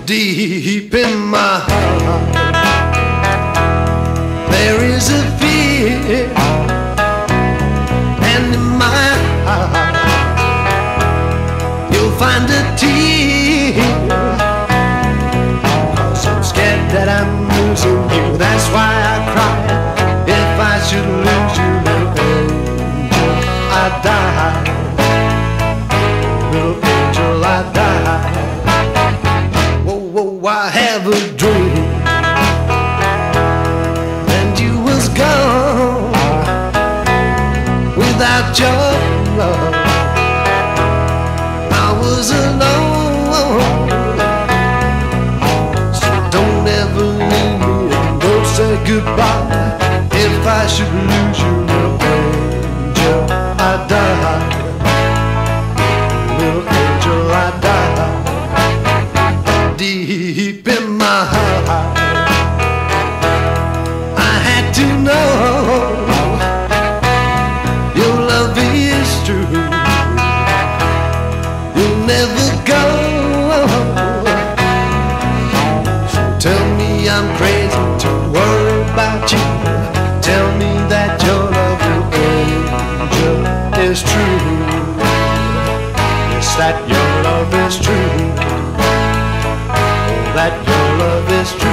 Deep in my heart there is a fear, and in my heart you'll find a tear, 'cause I'm scared that I'm losing you. That's why I cry if I should lose you, little angel, I die. Little angel, I die. I have a dream, and you was gone without your love. I was alone, so don't ever leave me and don't say goodbye. If I should lose you, little angel, I die. Little angel, I die. Deep in my heart I had to know your love is true. You'll never go, so tell me I'm crazy to worry about you. Tell me that your love, angel, is true. Yes, that your love is true. That your love is true.